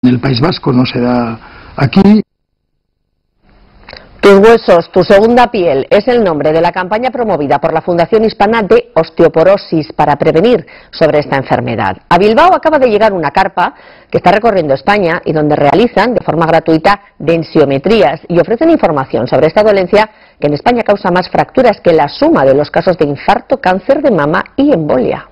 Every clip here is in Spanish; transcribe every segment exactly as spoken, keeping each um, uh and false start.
En el País Vasco no se da aquí. Tus huesos, tu segunda piel es el nombre de la campaña promovida por la Fundación Hispana de Osteoporosis para prevenir sobre esta enfermedad. A Bilbao acaba de llegar una carpa que está recorriendo España y donde realizan de forma gratuita densiometrías y ofrecen información sobre esta dolencia que en España causa más fracturas que la suma de los casos de infarto, cáncer de mama y embolia.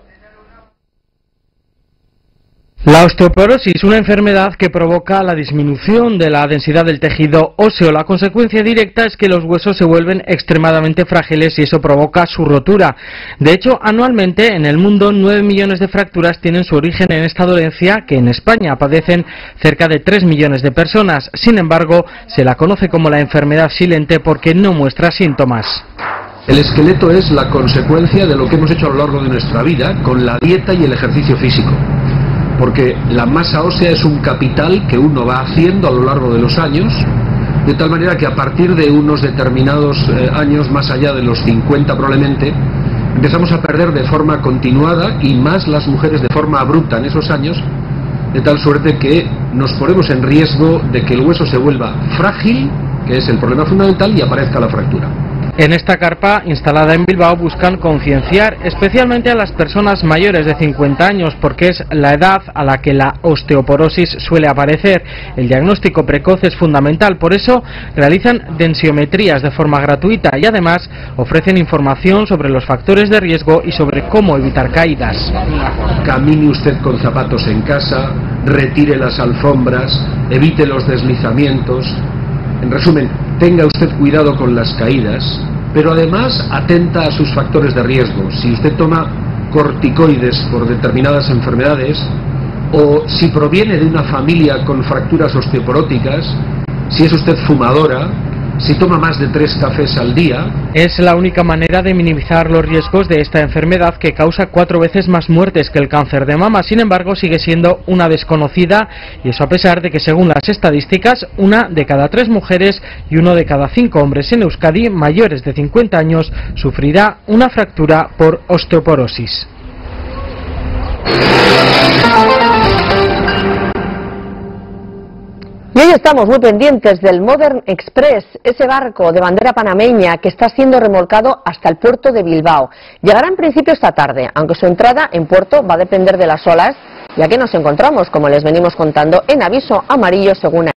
La osteoporosis, una enfermedad que provoca la disminución de la densidad del tejido óseo. La consecuencia directa es que los huesos se vuelven extremadamente frágiles y eso provoca su rotura. De hecho, anualmente en el mundo nueve millones de fracturas tienen su origen en esta dolencia que en España padecen cerca de tres millones de personas. Sin embargo, se la conoce como la enfermedad silente porque no muestra síntomas. El esqueleto es la consecuencia de lo que hemos hecho a lo largo de nuestra vida con la dieta y el ejercicio físico. Porque la masa ósea es un capital que uno va haciendo a lo largo de los años, de tal manera que a partir de unos determinados eh, años, más allá de los cincuenta probablemente, empezamos a perder de forma continuada y más las mujeres de forma abrupta en esos años, de tal suerte que nos ponemos en riesgo de que el hueso se vuelva frágil, que es el problema fundamental, y aparezca la fractura. En esta carpa instalada en Bilbao buscan concienciar especialmente a las personas mayores de cincuenta años porque es la edad a la que la osteoporosis suele aparecer. El diagnóstico precoz es fundamental, por eso realizan densiometrías de forma gratuita y además ofrecen información sobre los factores de riesgo y sobre cómo evitar caídas. Camine usted con zapatos en casa, retire las alfombras, evite los deslizamientos. En resumen, tenga usted cuidado con las caídas, pero además atenta a sus factores de riesgo. Si usted toma corticoides por determinadas enfermedades, o si proviene de una familia con fracturas osteoporóticas, si es usted fumadora, si toma más de tres cafés al día. Es la única manera de minimizar los riesgos de esta enfermedad que causa cuatro veces más muertes que el cáncer de mama. Sin embargo, sigue siendo una desconocida y eso a pesar de que según las estadísticas, una de cada tres mujeres y uno de cada cinco hombres en Euskadi mayores de cincuenta años sufrirá una fractura por osteoporosis. Y hoy estamos muy pendientes del Modern Express, ese barco de bandera panameña que está siendo remolcado hasta el puerto de Bilbao. Llegará en principio esta tarde, aunque su entrada en puerto va a depender de las olas, ya que nos encontramos, como les venimos contando, en aviso amarillo según